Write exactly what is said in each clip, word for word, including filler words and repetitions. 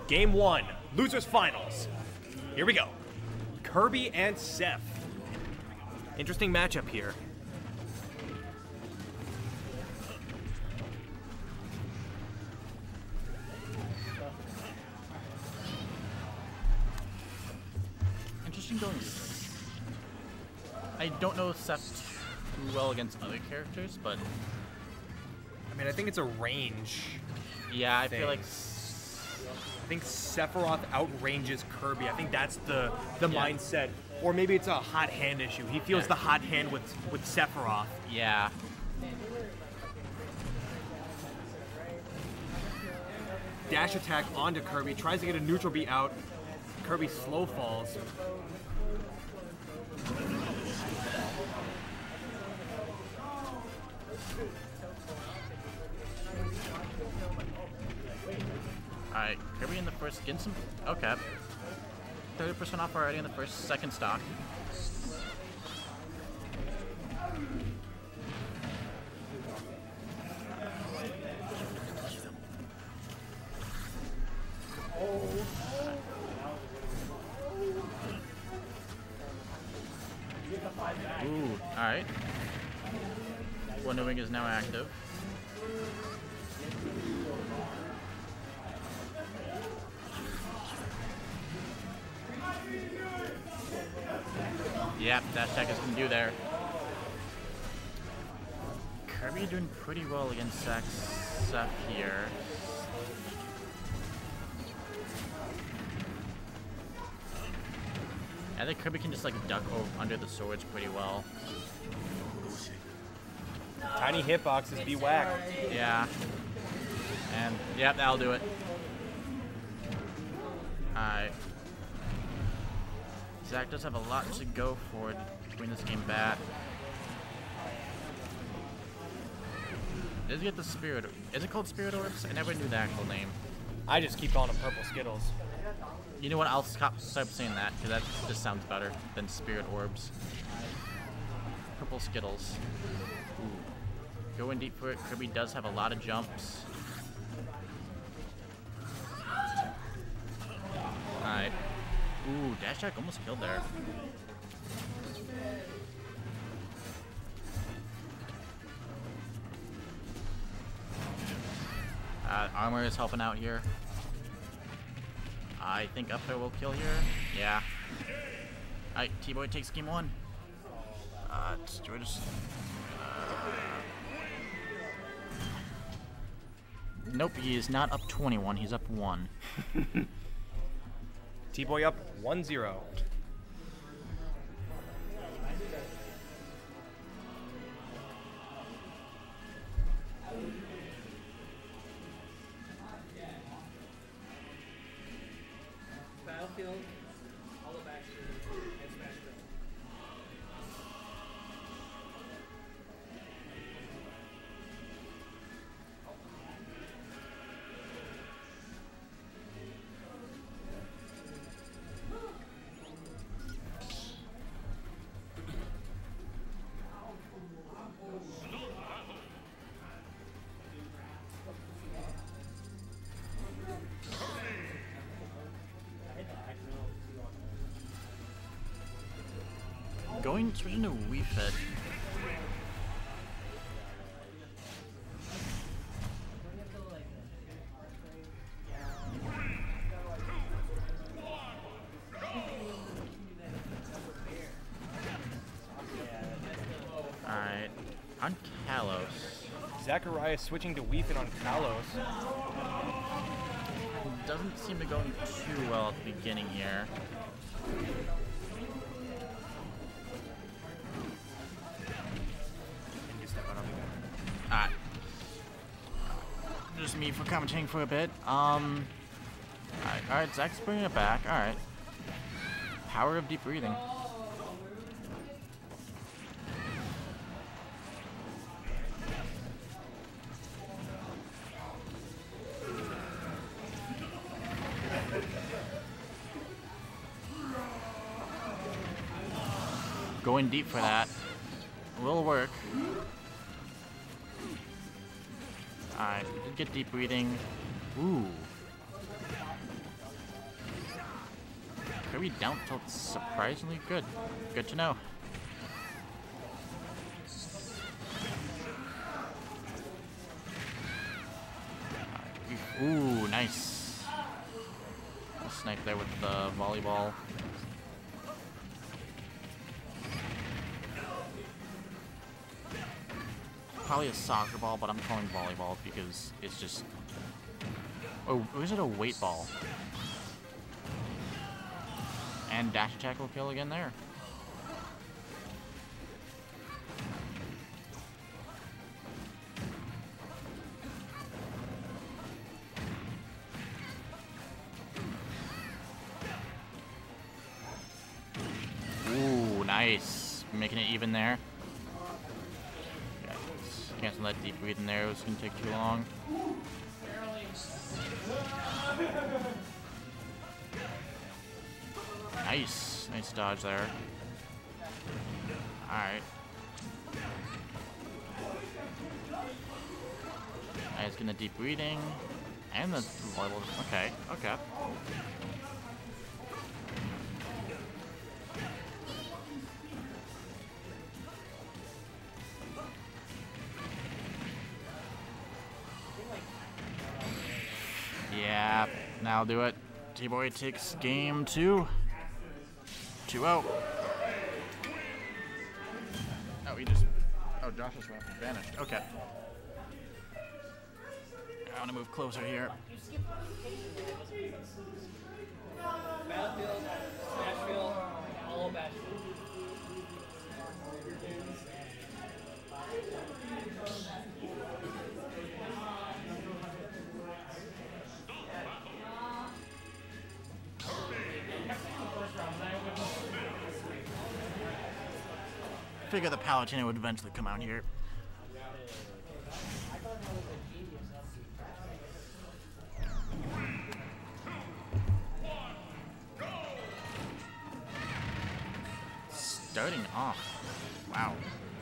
Game one, losers finals. Here we go. Kirby and Seth. Interesting matchup here. Interesting going. I don't know Seth too well against other characters, but I mean, I think it's a range. yeah, I thing. feel like I think Sephiroth outranges Kirby. I think that's the the Yeah. mindset. Or maybe it's a hot hand issue. He feels Yeah. the hot hand with with Sephiroth. yeah. Dash attack onto Kirby, tries to get a neutral beat out. Kirby slow falls. Alright, Kirby in the first, getting some, okay. thirty percent off already in the first, second stock. Ooh, alright. Wonder Wing is now active. Yep, dash attack is gonna do there. Kirby doing pretty well against Zack Seth here. I think Kirby can just like duck over under the swords pretty well. Tiny hitboxes be whacked. Yeah. And yep, that'll do it. Alright. Zack does have a lot to go for to bring this game back. Does he get the spirit? Is it called Spirit Orbs? I never knew the actual name. I just keep calling them purple Skittles. You know what? I'll stop, stop saying that because that just sounds better than Spirit Orbs. Purple Skittles. Ooh. Going deep for it. Kirby does have a lot of jumps. Alright. Ooh, dash attack almost killed there. Uh, armor is helping out here. I think up there will kill here. Yeah. Alright, T-Boy takes game one. Uh, just, uh, nope, he is not up twenty-one. He's up one. T-Boy up one zero. Battlefield, all the back and Smash Bros. Going switching to Wii Fit. Alright. On Kalos. Zacharias switching to Wii Fit on Kalos. Doesn't seem to go too well at the beginning here. Alright. Just me for commentating for a bit. Um. Alright, alright, Zach's bringing it back. Alright. Power of deep breathing. Going deep for that. Will work. Alright, we did get deep breathing. Ooh. Kirby down tilt surprisingly good. Good to know. Ooh, nice. I'll snipe there with the volleyball. Probably a soccer ball, but I'm calling volleyball because it's just... Oh, or is it a weight ball? And dash attack will kill again there. Ooh, nice. Making it even there. Yeah, cancel that deep breathe in there. It was going to take too long. Nice. Nice dodge there. Alright. Nice, getting the deep breathing. And the volleyball. Okay, okay. Yeah, that'll do it. T-Boy takes game two. two oh. Oh, he just... Oh, Josh just went vanished. Okay. I want to move closer here. Battlefield, Smashville, all Battlefield. Figure the Palutena would eventually come out here. Starting off. Wow.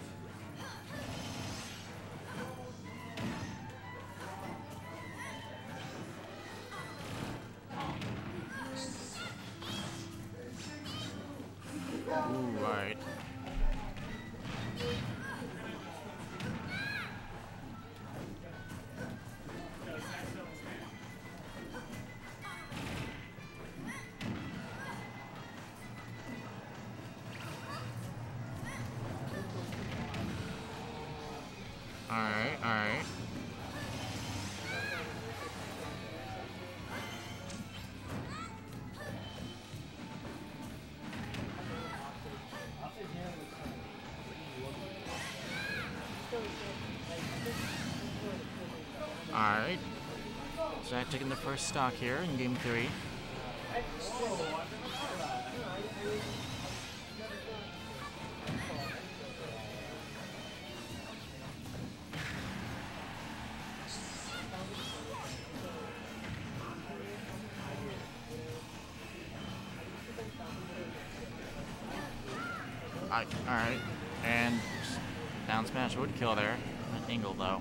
Ooh, right. Alright, alright. Alright. Zach taking the first stock here in game three. Alright, and down smash would kill there. An angle though.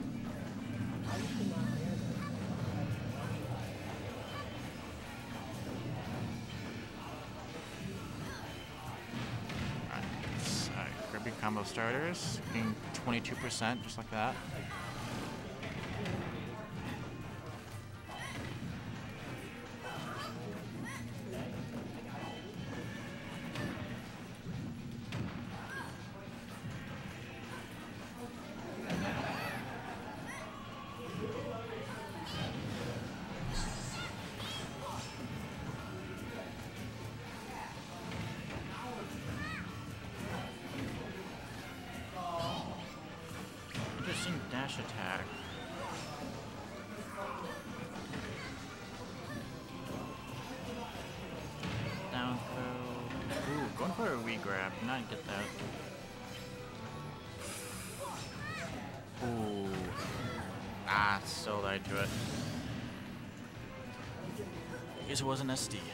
Alright, Kirby combo starters, getting twenty-two percent just like that. Dash attack. Down throw. Ooh, going for a re-grab. Not get that. Ooh. Ah, still died to it. I guess it was an S D.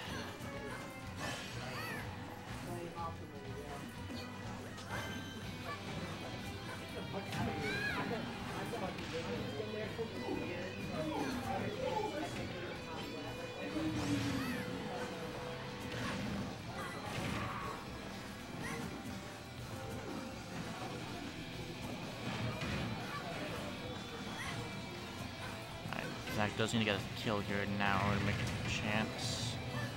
Zach does need to get a kill here now to make a chance.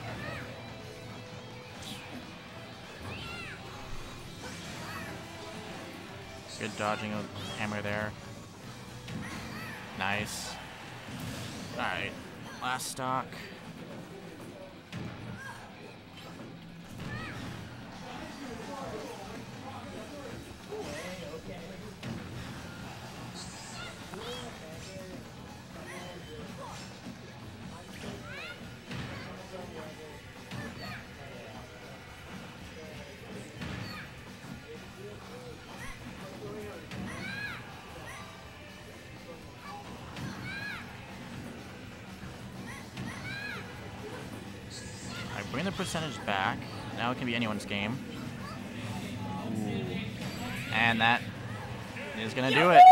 Good dodging of hammer there. Nice. Alright, last stock. Bring the percentage back. Now it can be anyone's game. Ooh. And that is gonna do it.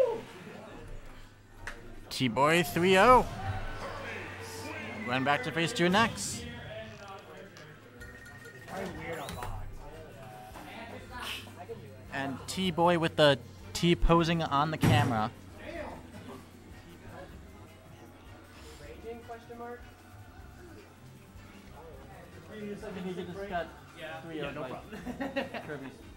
T-Boy three oh. Going back to phase two next. And T-Boy with the T posing on the camera. He just got three oh, no problem. Kirby's